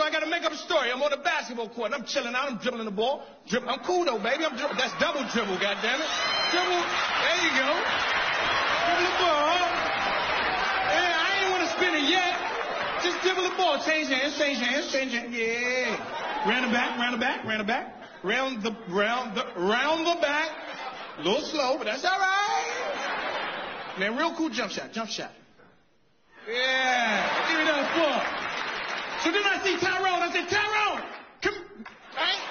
I gotta make up a story. I'm on the basketball court, and I'm chilling out. I'm dribbling the ball. I'm cool, though, baby. That's double dribble, goddammit. Dribble. There you go. Dribble the ball. Yeah, I ain't want to spin it yet. Just dribble the ball. Change hands, change hands, change hands. Yeah. Round the back, round the back, round the back. Round the back. A little slow, but that's all right. Man, real cool jump shot, jump shot. Yeah. Give it up for. So then I see Tyrone. I said, Tyrone, come. Right?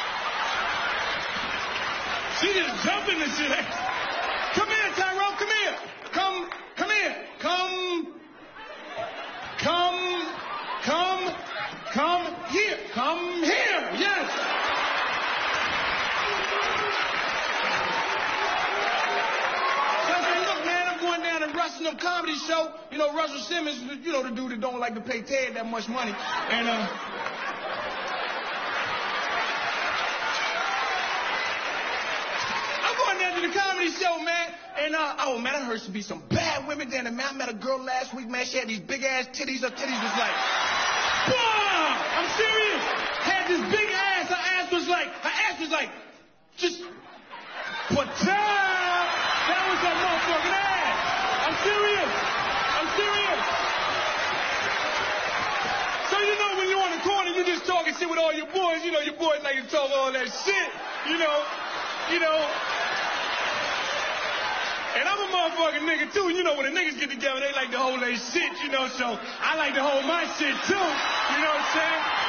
She just jumping and shit. Come here, Tyrone. Come here. Come here. Come here. Come here. Yes. So I said, look, man, I'm going down to Russell Comedy Show. You know, Russell Simmons, you know, the dude that don't like to pay Ted that much money. And, I'm going down to the comedy show, man. And, oh, man, I heard some be some bad women down there, man. I met a girl last week, man. She had these big-ass titties. Her titties was like, wow! I'm serious. Had this big ass. Her ass was like, just, pa-ta! That was her motherfucking ass. I'm serious. So, you know, when you're on the corner, you just talking shit with all your boys. You know, your boys like to talk all that shit, you know. And I'm a motherfucking nigga, too. You know, when the niggas get together, they like to hold their shit, you know, so I like to hold my shit, too. You know what I'm saying?